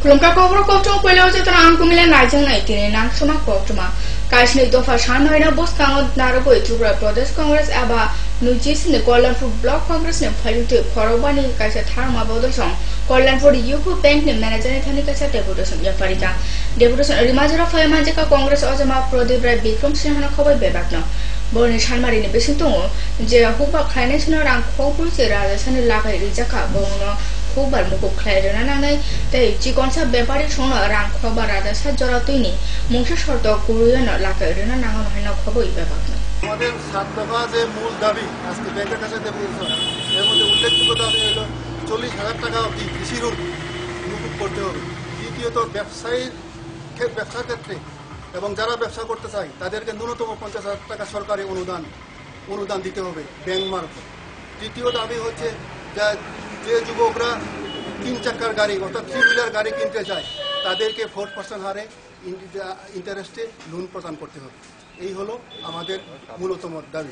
Kulungka kobro kobro kwelo je tara angku mile najang nai tini nang soma kobro kaisni dofa shan hoina bos kango narogo Tripura Pradesh Congress aba nujis ne Kollanpur Block Congress ne phalute khorobani kaisa tharma bodosong Kollanpur UCO Bank ne manager ne thani kaisa deputation ya parika deputation rimajara phayamanje ka Congress ojama Pradip Rai Bikram Sinhana khobai bebakno borni shanmari ne besin tongo je huba khaine sino rang khopur se rajasani lagai rijaka bono খুববার মুখ খাইরে না নাই তাই চিকনসা ব্যাপারে শোনা রাং খবর রাজা সাজরা তৈনি মুংশ শর্ত কুরুয়া না লাগাইরে না নাঙা হয়না খবরই ব্যাপার না আমাদের 7 দফা যে মূল দাবি আজকে ব্যাংকের কাছে দেব এর মধ্যে উল্লেখযোগ্য দাবি হলো 40,000 টাকা অবধি কৃষি ঋণ মুকুব করতে হবে দ্বিতীয়ত ব্যবসার ক্ষেত্রে এবং যারা ব্যবসা করতে চায় তাদেরকে ন্যূনতম 50,000 টাকা সরকারি অনুদান দিতে হবে ব্যাংক মারফত তৃতীয় দাবি হচ্ছে যে যুবকরা 3 চাকার গাড়ি অর্থাৎ 3 হুইলার গাড়ি কিনতে চায় তাদেরকে 4% হারে ইন্টারেস্টে লোন প্রদান করতে হবে এই হলো আমাদের মূলতম দাবি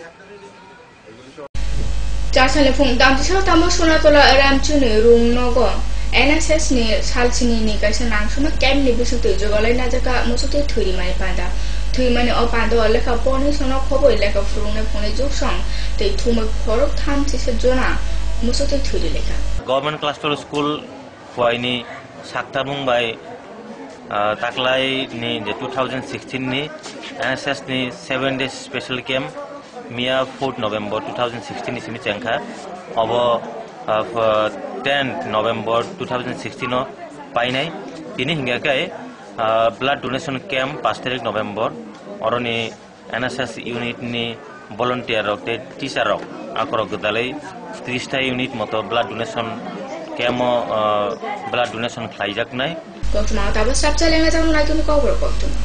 4 সালে ফোন দামতিসাও তামো সোনাতলা রামচুনি রুমনগর NSS ni salsini ni kaisa nangsuma kem ni bisute jogalai na jaka musute thuri mai panda thui mane o panda ole ka poni sono khoboi leka furune phone joksong tei thuma khorok tham chise jona musute thuri leka Government Cluster School khoini sakta mumbai taklai ni 2016 ni NSS ni 7 days special camp Mia 4 November 2016 isimi changkha obo 10th November 2016 painai ini hingga kai blood donation camp 5 tarik November oroni NSS unit ni volunteer rok te teacher rok akorok dalai 30 ta unit moto blood donation camp blood donation khlaijak nai koktuma taba sapcha lenga jamu nai tumi kobor koktuma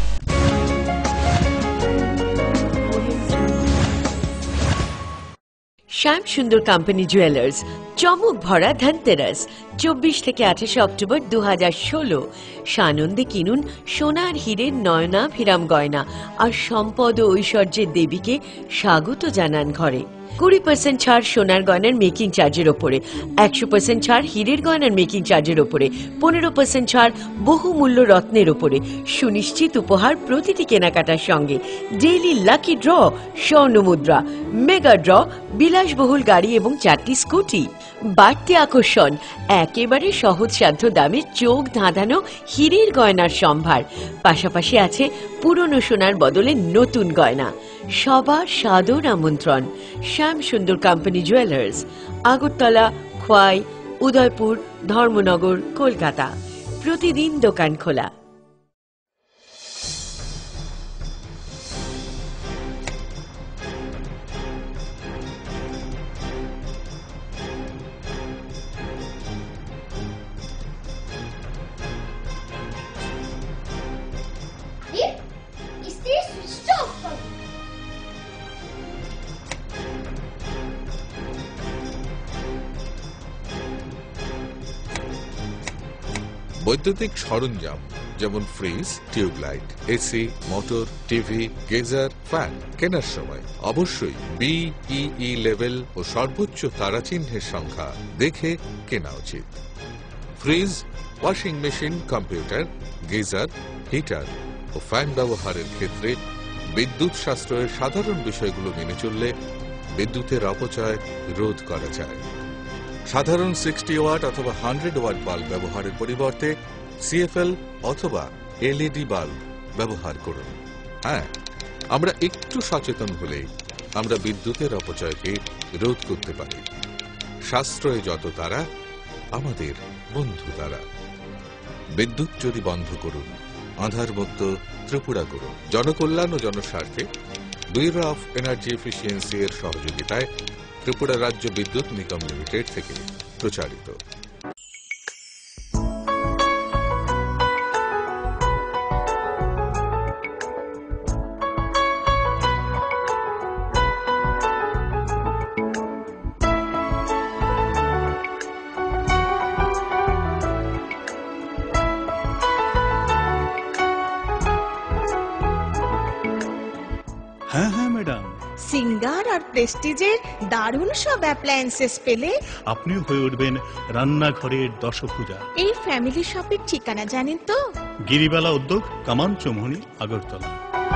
Shyam Sundar company jewellers চমক ভরা ধনতেরাস 24 থেকে 28 October 2016 সানন্দে কিনুন সোনার হীরের নয়না ভিরাম গয়না আর সম্পদ ও ঐশ্বর্যের দেবীকে স্বাগত জানান ঘরে 20% ছাড় সোনার গয়নার মেকিং চার্জের উপরে 100% ছাড় হীরের গয়নার মেকিং চার্জের উপরে 15% ছাড় বহুমূল্য রত্নের উপরে সুনিশ্চিত উপহার প্রতিটি কেনাকাটার সঙ্গে ডেইলি লাকি ড্র স্বর্ণ মুদ্রা মেগা ড্র বিলাসবহুল গাড়ি এবং 4টি স্কুটি বাড়তি আকর্ষণ একেবারে সহজসাধ্য দামে চোখ ধাঁধানো হীরের গয়নার সম্ভার পাশাপাশি আছে পুরনো সোনার বদলে নতুন গয়না সবার সাদর আমন্ত্রণ শ্যাম সুন্দর কোম্পানি জুয়েলার্স আগরতলা খোয়াই উদয়পুর ধর্মনগর কলকাতা প্রতিদিন দোকান খোলা বৈদ্যুতিক সরঞ্জাম যেমন fridge tube light AC motor TV geyser fan কেনার সময় অবশ্যই বিইই লেভেল ও সর্বোচ্চ তারাচিহ্নের সংখ্যা দেখে কেনা উচিত fridge washing machine computer geyser heater ও ফ্যান ব্যবহারের ক্ষেত্রে বিদ্যুৎ সাশ্রয়ের সাধারণ বিষয়গুলো মেনে চললে বিদ্যুতের অপচয় রোধ করা যায় সাধারণ 60 ওয়াট অথবা 100 ওয়াট বাল্ব ব্যবহারের পরিবর্তে সিএফএল অথবা এলইডি বাল্ব ব্যবহার করুন হ্যাঁ আমরা একটু সচেতন হলে আমরা বিদ্যুতের অপচয়কে রোধ করতে পারি সাশ্রয়ে যত তারা আমাদের বন্ধু তারা বিদ্যুৎ যদি বন্ধ করুন আধার মুক্ত ত্রিপুরা করুন জনকল্যাণ ও জনস্বার্থে ব্যুরো অফ এনার্জি এফিসিয়েন্সি এর সহযোগিতায় ত্রিপুরা রাজ্য বিদ্যুৎ নিগম লিমিটেড থেকে প্রচারিত হ্যাঁ হ্যাঁ ম্যাডাম সিঙ্গার আর প্রেস্টিজের দারুণ সব অ্যাপ্লায়েন্সেস পেলে আপনিও হয়ে উঠবেন রান্নাঘরের দশভুজা। এই ফ্যামিলি শপের ঠিকানা জানেন তো? গিরিবালা উদ্যোগ, কামান চৌমুহনী, আগরতলা।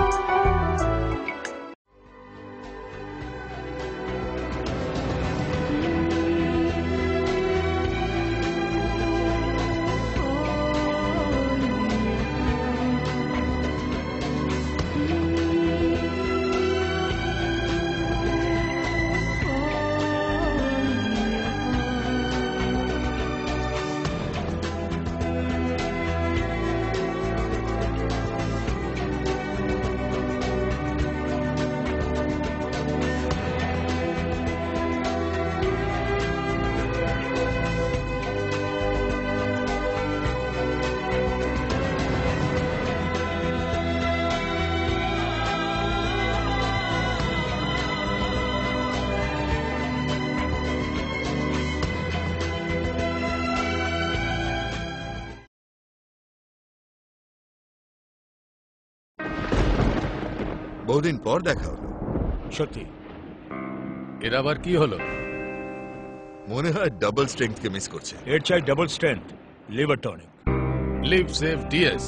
বহুদিন পর দেখা হলো। সত্যি, এর আবার কি হলো? মনে হয় ডাবল স্ট্রেংথকে মিস করছে। এর চাই double strength liver tonic. Liv save DS.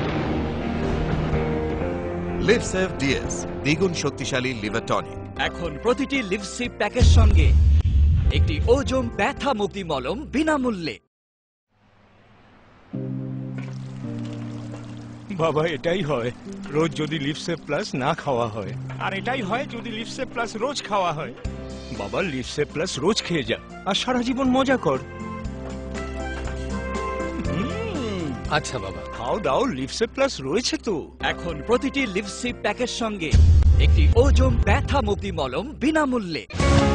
Liv save DS দ্বিগুণ শক্তিশালী লিভার টনিক। এখন প্রতিটি লিভসিপ প্যাকের সঙ্গে একটি ওজম ব্যথা মুক্তি মলম বিনামূল্যে। বাবা, এটাই হয় রোজ যদি লিভসেভ প্লাস না খাওয়া হয়, আর এটাই হয় যদি লিভসেভ প্লাস রোজ খাওয়া হয়। বাবা, লিভসেভ প্লাস রোজ খেয়ে যা আর সারা জীবন মজা কর। আচ্ছা বাবা, খাও দাও, লিভসেভ প্লাস রয়েছে তো। এখন প্রতিটি লিভসিপ প্যাকের সঙ্গে একটি ওজম ব্যথা মুক্তি মলম বিনামূল্যে।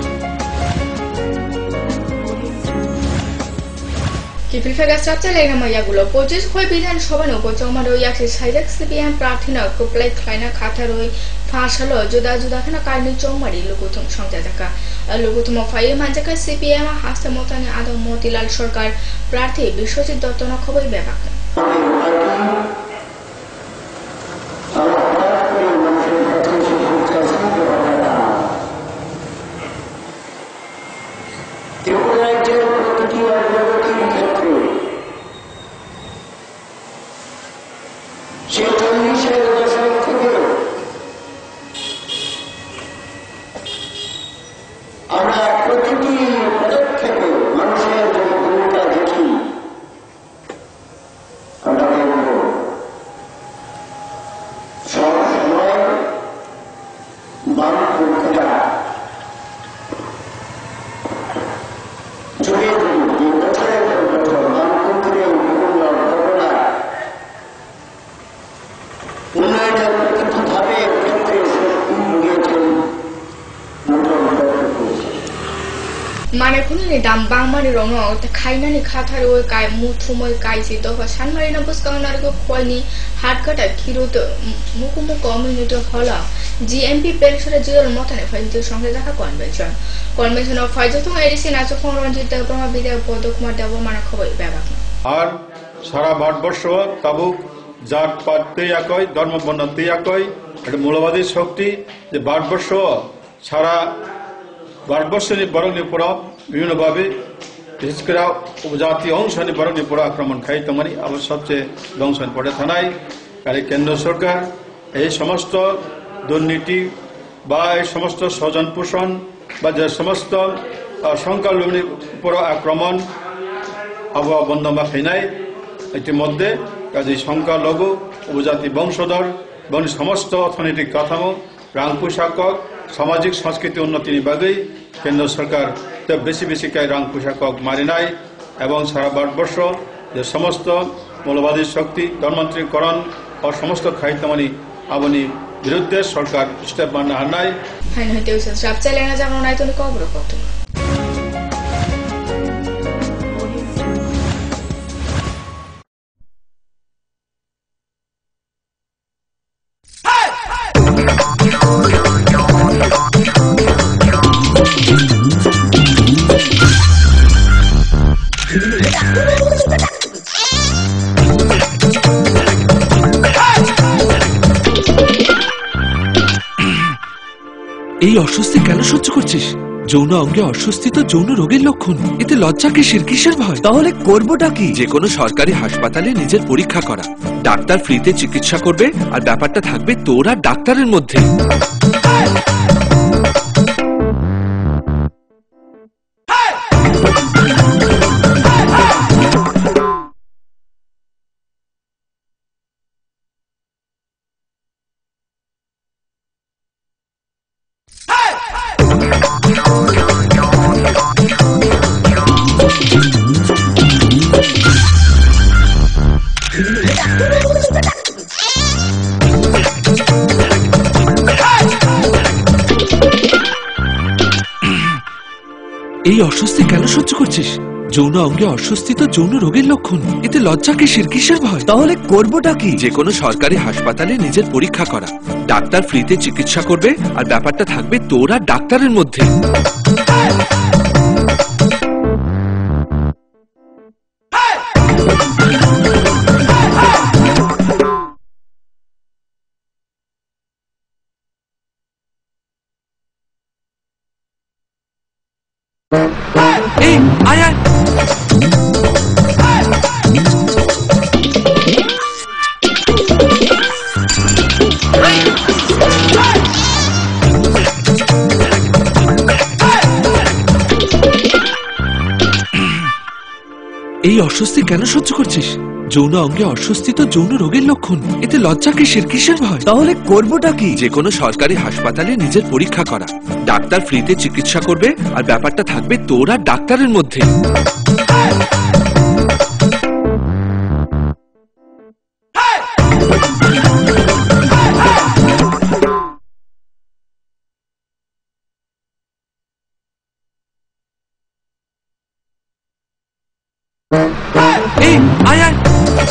Kipilfegas Chapchalena Mayagulo, Poches Hoi Bidan Shovano, Pochomaro Yaksi Sidek CPM Pratina, Kuplai Kleina Kataroi, Fashalo, Juda Judakana Karni Chomari, Lukutum Shantaka, a Lukutum of Fire Manjaka CPM, Hasta Motan, Adam Motilal Shorkar, Prati, Bishosi Dotona Kobe Bebaka. Mane kunni dam bangmani rongo te khainani khatharo kai muthumoi kai si to sanmari na buskanar ko khoini hatkata khirut mukumu community hola GMP pelshore jil motane faito songhe দেখা convention of faito edison aso fonronjit brahma bidya podokmar devo mana khoboi bebak আর সারা ভারতবর্ষ তাবুক জাতপাতে একই ধর্ম বর্ণতে একই এটা মূলবাদী শক্তি যে ভারতবর্ষ সারা ভারতবর্ষের বরংনি পুরা বিভিন্নভাবে বিশেষ করে উপজাতীয় অংশনি বরংনি পুরা আক্রমণ খাই তমানি আবার সবচেয়ে ধ্বংসন পড়ে থানায় কারণ কেন্দ্র সরকার এই সমস্ত দুর্নীতি বা এই সমস্ত স্বজন পোষণ বা যে সমস্ত সংখ্যালঘুর উপর আক্রমণ আবহাওয়া বন্ধমা খাইনাই ইতিমধ্যে কাজে সংখ্যালঘু উপজাতি বংশধর এবং সমস্ত অর্থনৈতিক কাঠামো রাং পোশাক সামাজিক সংস্কৃতি উন্নতির বাগেই কেন্দ্র সরকার বেশি বেশি রাং পোশাক মারি নাই এবং সারা ভারতবর্ষ যে সমস্ত মৌলবাদী শক্তি ধর্মান্তরীকরণ ও সমস্ত খাইতমানি আবনি বিরুদ্ধে সরকার স্টেপ মান নাই এই অস্বস্তি কেন সহ্য করছিস? যৌন অঙ্গে অস্বস্তি তো যৌন রোগের লক্ষণ, এতে লজ্জা কিসের ভয়? তাহলে করবোটা কি? যে কোনো সরকারি হাসপাতালে নিজের পরীক্ষা করা, ডাক্তার ফ্রিতে চিকিৎসা করবে, আর ব্যাপারটা থাকবে তোর আর ডাক্তারের মধ্যে। এই অস্বস্তি কেন সহ্য করছিস? যৌন অঙ্গে অস্বস্তি তো যৌন রোগের লক্ষণ, এতে লজ্জা কিসের ভয়? তাহলে করবোটা কি? যে কোনো সরকারি হাসপাতালে নিজের পরীক্ষা করা, ডাক্তার ফ্রিতে চিকিৎসা করবে, আর ব্যাপারটা থাকবে তোর আর ডাক্তারের মধ্যে। এই আয় আয়। এই অস্বস্তি কেন সহ্য করছিস? যৌন অঙ্গে অস্বস্তি তো যৌন রোগের লক্ষণ, এতে লজ্জা কিসের ভয়? তাহলে করবোটা কি? যে কোনো সরকারি হাসপাতালে নিজের পরীক্ষা করা, ডাক্তার ফ্রিতে চিকিৎসা করবে, আর ব্যাপারটা থাকবে তোর আর ডাক্তারের মধ্যে। এই আয় আয়।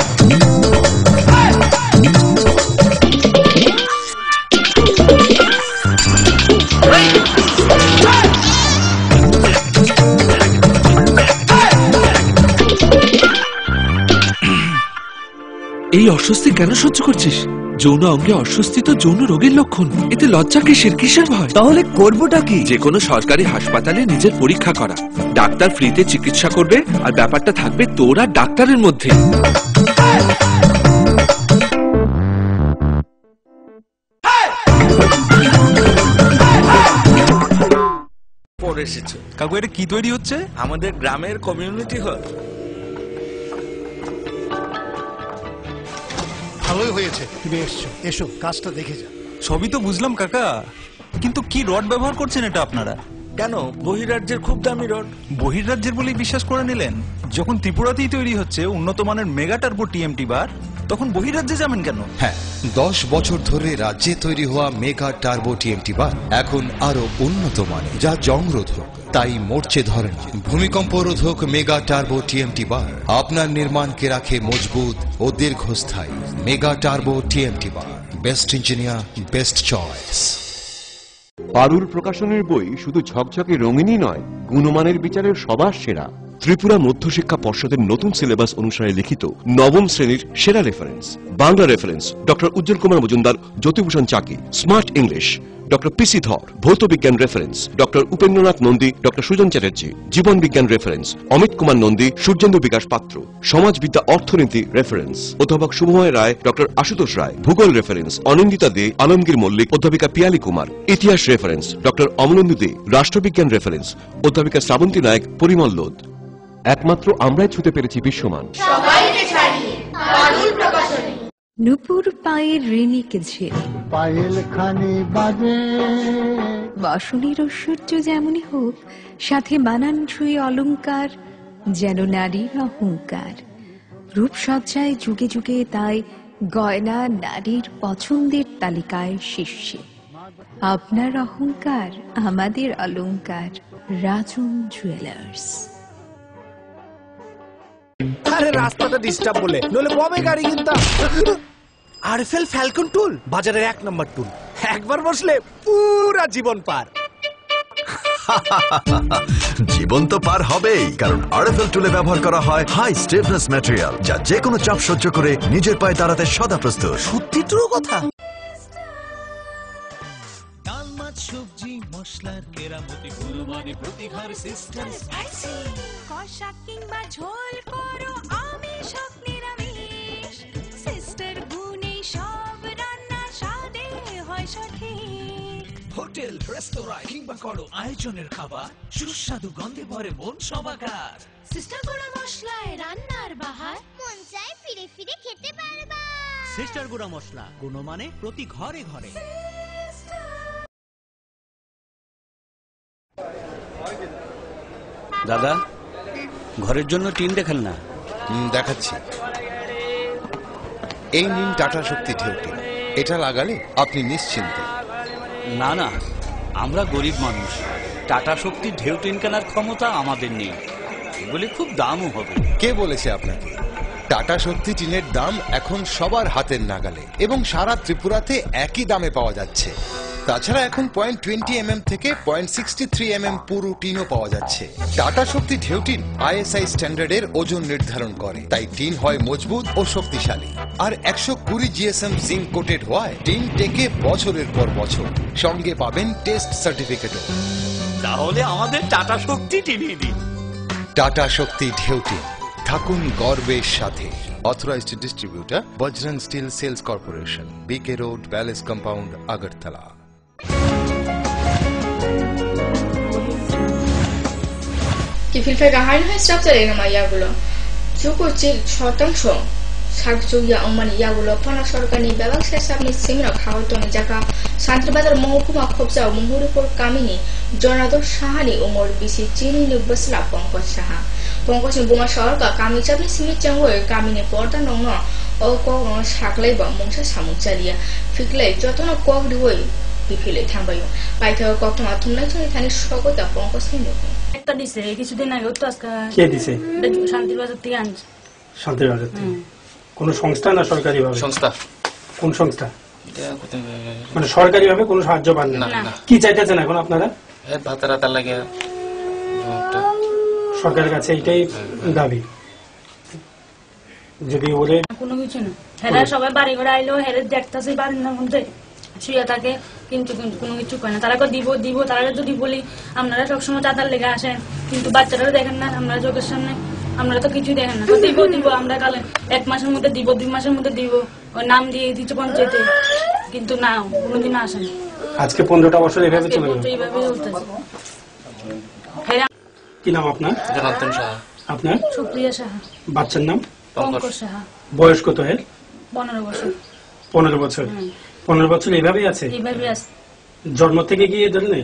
এই অস্বস্তি কেন সহ্য করছিস? যৌন অঙ্গে অস্বস্তি তো যৌন রোগের লক্ষণ, এতে লজ্জা কিসের ভয়? তাহলে করবোটা কি? যে কোনো সরকারি হাসপাতালে নিজের পরীক্ষা করা, ডাক্তার ফ্রিতে চিকিৎসা করবে, আর ব্যাপারটা থাকবে তোর আর ডাক্তারের মধ্যে। কাকু এটা কি তৈরি হচ্ছে? আমাদের গ্রামের কমিউনিটি হল। ভালোই হয়েছে তুমি এসছো, এসো কাজটা দেখে যা। সবই তো বুঝলাম কাকা, কিন্তু কি রড ব্যবহার করছেন এটা আপনারা? কেন, বহিরাজ্যের খুব দামি রড। বহিরাজ্যের বলেই বিশ্বাস করে নিলেন? যখন ত্রিপুরাতেই তৈরি হচ্ছে উন্নত মানের মেগা টার্বো টিএমটি বার, তখন বহিরাজ্যে যাবেন কেন? হ্যাঁ, 10 বছর ধরে রাজ্যে তৈরি হওয়া মেগা টার্বো টিএমটি বার এখন আরো উন্নত মানের, যা জং রোধক, তাই মরচে ধরে না। ভূমিকম্প রোধক মেগা টার্বো টিএমটি বার আপনার নির্মাণকে রাখে মজবুত ও দীর্ঘস্থায়ী। Mega turbo TMT bar, best engineer, best choice. Parul প্রকাশনের বই শুধু ঝকঝকে রঙিনই নয়, গুণমানের বিচারের সবার সেরা। ত্রিপুরা মধ্যশিক্ষা পর্ষদের নতুন সিলেবাস অনুসারে লিখিত নবম শ্রেণীর সেরা reference. Bangla reference doctor Ujjwal Kumar Majumdar, Jyotibhushan Chaki. Smart English doctor PC Dhar. ভৌত বিজ্ঞান reference doctor Upendranath Nandi, doctor Sujan Chatterjee. জীবন বিজ্ঞান রেফারেন্স অমিত কুমার নন্দী, সূর্যেন্দু বিকাশ পাত্র। সমাজবিদ্যা অর্থনীতি রেফারেন্স অধ্যাপক শুভময় রায়, ডক্টর আশুতোষ রায়। ভূগোল রেফারেন্স অনিন্দিতা দে, আলমগীর মল্লিক, অধ্যাপিকা পিয়ালি কুমার। ইতিহাস রেফারেন্স ডক্টর অমলেন্দু দে। রাষ্ট্রবিজ্ঞান রেফারেন্স অধ্যাপিকা শ্রাবন্তী নায়ক, পরিমল লোধ। একমাত্র আমরাই ছুতে পেরেছি বিশ্বমান। নুপুর পায়ের রেণিকে ঝিল, পায়েল খানি বাজে। বাসনের ঐশ্বর্য যেমনই হোক, সাথে মানানসই অলংকার, যেন নারীর অহংকার। রূপসজ্জায় যুগে যুগে তাই গয়না নারীর পছন্দের তালিকায় শীর্ষে। আপনার অহংকার আমাদের অলংকার। রাজন জুয়েলার্স। আরে রাস্তাটা ডিস্টার্ব বলে, নইলে কবে গাড়ি কিনতাম। আরএফএল ফ্যালকন টুল বাজারের 1 নম্বর টুল, একবার বসলে পুরা জীবন পার। জীবন তো পার হবেই, কারণ আরএফএল টুলে ব্যবহার করা হয় হাই স্টিফনেস ম্যাটেরিয়াল, যা যে কোনো চাপ সহ্য করে নিজের পায়ে দাঁড়াতে সদা প্রস্তুত। সত্যি ট্রু কথা। ডাল মাছ সবজি মশলার কেরামতি গুণমানে প্রতিঘর সিস্টার স্পাইসি। কষা কিংবা ঝোল করো আমিষ হোক নিরামিষ, সিস্টার গুণে সব রান্না স্বাদে হয় সঠিক। হোটেল রেস্তোরাঁ কিংবা করো আয়োজনের খাবার, সুস্বাদু গন্ধে ভরে মন সমাকার। সিস্টার গুঁড়া মশলায় রান্নার বাহার, মন চায় ফিরে ফিরে খেতে পারবা। সিস্টার গুঁড়া মশলা, গুণমানে প্রতি ঘরে ঘরে। দাদা, ঘরের জন্য টিন দেখেন না? দেখাচ্ছি। এই নিন টাটা শক্তি ঢেউটি, এটা লাগালে আপনি নিশ্চিন্ত। না না, আমরা গরিব মানুষ, টাটা শক্তির ঢেউ টিন কেনার ক্ষমতা আমাদের নেই। এগুলি খুব দামও হবে। কে বলেছে আপনাকে? টাটা শক্তি টিনের দাম এখন সবার হাতের নাগালে এবং সারা ত্রিপুরাতে একই দামে পাওয়া যাচ্ছে। তাছাড়া এখন 0.20 থেকে 0.63 পুরো টিনও পাওয়া যাচ্ছে। টাটা শক্তি ঢেউ টিন ISI স্ট্যান্ডার্ডের ওজন নির্ধারণ করে, তাই টিন হয় মজবুত ও শক্তিশালী। আর 120 GSM জিঙ্ক কোটেড হওয়ায় টিন টেকে বছরের পর বছর। সঙ্গে পাবেন টেস্ট সার্টিফিকেটও। তাহলে আমাদের টাটা শক্তি টিনই দিন। টাটা শক্তি ঢেউ টিন, থাকুন গর্বের সাথে। Authorised distributor Bajrang steel sales corporation, BK road, palace compound, Agartala. Kifilfe gehalten heißt Stadtteile immer Jagulo. Joko Jil Shortangsho. Sakjuya Omani Jagulo, Pana Shorkani, Bebak Sesabni Simra Kauton, Jaka, Santrabadar Mohukuma Kopsa, Munguripur Kamini, Jonathan Shahani, Umor Bisi, Chini, Nubasla, Ponko Shaha. Ponko Buma Shorka, Kami Chabni Smith Jango, Kamini Porta Nono, Oko Shakleba, Munsa Samuchalia, Fiklay, Jotono Kok Dway. বিফিলে থামবাইও পাইতে কত মাথুম নাই তো এখানে সকতা পঙ্কজ নিয়ে একটা দিছে কিছুদিন আগে তো আজকে কে দিছে? শান্তির বাজার থেকে আনছে। শান্তির বাজার থেকে কোন সংস্থা না সরকারি ভাবে? সংস্থা। কোন সংস্থা? এটা কোথায় মানে সরকারি ভাবে কোনো সাহায্য পান না? কি চাইতেছেন এখন আপনারা? এই ভাতারাতা লাগে সরকারের কাছে এইটাই দাবি। যদি ওরে কোনো কিছু না, হেরা সবাই বাড়ি ঘরে আইলো, হেরে দেখতেছে বাড়ির মধ্যে শুয়ে থাকে, কিন্তু কোনো কিছু করে না। তারা দিব দিব, তারা যদি বলি আপনারা সবসময় চাঁদার লেগে আসেন, কিন্তু বাচ্চারা দেখেন না আমরা চোখের সামনে, আমরা তো কিছুই দেখেন না। দিব দিব, আমরা কালে 1 মাসের মধ্যে দিব, 2 মাসের মধ্যে দিব, ওর নাম দিয়ে দিচ্ছে পঞ্চায়েতে, কিন্তু না কোনোদিন আসেন। আজকে 15টা বছর এভাবে চলে গেল। এইভাবে চলতেছে। কি নাম আপনার? জনার্দন সাহা। আপনার? সুপ্রিয়া সাহা। বাচ্চার নাম? পঙ্কজ সাহা। বয়স কত এর? 15 বছর। 15 বছর। 15 বছর এইভাবেই আছে? এইভাবেই আছে। জন্ম থেকে কি এই ধরনের?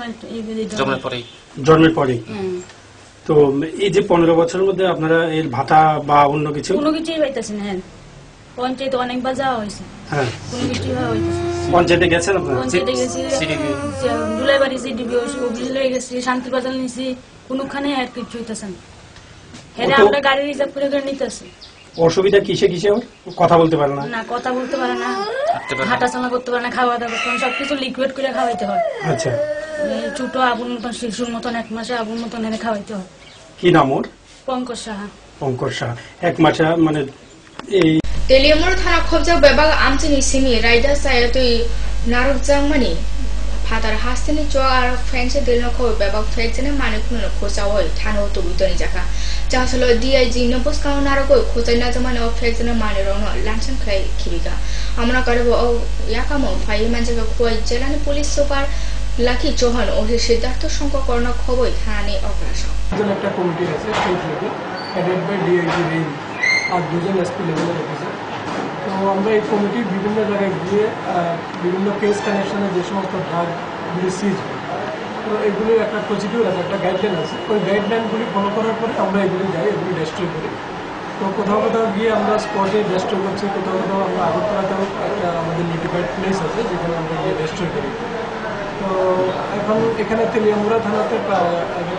জন্মের পরে। তো এই যে 15 বছরের মধ্যে আপনারা এর ভাতা বা অন্য কিছু? কোনো কিছুই পাইতেছেন না। পঞ্চায়েতে অনেকবার যাওয়া হয়েছে, হ্যাঁ কোনো কিছুই হয়েছে। পঞ্চায়েতে গেছেন আপনারা? পঞ্চায়েতে গেছি, জুলাইবাড়ি CDPO অফিস লয়ে গেছি, শান্তিবাজার নিছি, কোনোখানে আর কিছু হইতেছে না। হেরে আমরা গাড়ি রিজার্ভ করে করে নিতেছি। অসুবিধা কিসে কিসে? কথা বলতে পারে না? না, কথা বলতে পারে না, হাঁটাচলা করতে পারে না, খাওয়া দাওয়া করতে পারে না, সবকিছু লিকুইড করে খাওয়াইতে হয়। আচ্ছা। ছোট আবুর মতন, শিশুর মতন, 1 মাসে আবুর মতন এনে খাওয়াইতে হয়। কি নাম ওর? পঙ্কজ সাহা। পঙ্কজ সাহা। 1 মাসে মানে এই টেলিয়মর থানা খবজাও বেবাগ আমচিনি সিমি রাইডার সায়াতই নারক জাংমানি ফাদার হাসতেনি চ আর ফ্রেন্ডসে দিলন খব বেবাগ ফেকজনে মানে খুনো খোসাওই থানো তো বিতনি জাকা চাসলো DIG নবস কাউ নারক খোসাই না জামানে অ ফেকজনে মানে রনো লানসন খাই খিবিকা আমরা করব ও ইয়াকামো ফাই মানজাকে খোই জেলানি পুলিশ সুপার লাকি চৌহান ও সিদ্ধার্থ শঙ্কর কর্ণ খবই থানানি অগ্রাসন একটা কমিটি আছে সেই থেকে হেডেড বাই DIG রেঞ্জ আর 2জন SP লেভেলের অফিসার। তো আমরা এই কমিটির বিভিন্ন জায়গায় গিয়ে বিভিন্ন কেস কানেকশনে যে সমস্ত ড্রাগগুলি সিজ হয়, তো এগুলির একটা প্রসিডিউর আছে, একটা গাইডলাইন আছে। ওই গাইডলাইনগুলি ফলো করার পরে আমরা এগুলি যাই, এগুলি ডেস্ট্রয় করি। তো কোথাও কোথাও গিয়ে আমরা স্পটে ডেস্ট্রয় করছি, কোথাও কোথাও আমরা আগরতলাতেও একটা আমাদের নোটিফাইড প্লেস আছে যেখানে আমরা গিয়ে ডেস্ট্রয় করি। তো এখন এখানে তেলিয়ামুড়া থানাতে প্রায়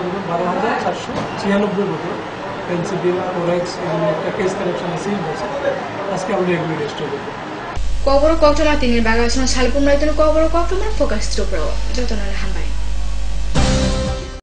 12,496 মতো পেন্সিডিল ওরাইক্স এগুলো একটা কেস কানেকশনে সিল হয়েছে। আজকে আমরা এগুলো রেজিস্টার করব। কবর কক্টমা তিনের বাগাসন সালপুম রাইতন কবর কক্টমা ফোকাস ত্রুপ্র যতন হামবাই